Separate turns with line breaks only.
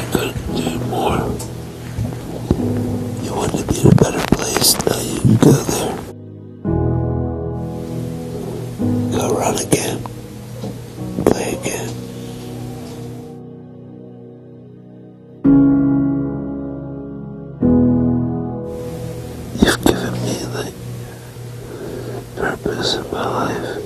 couldn't do more. You want to be in a better place, now you can go there. Go run again. Play again. You've given me the purpose of my life.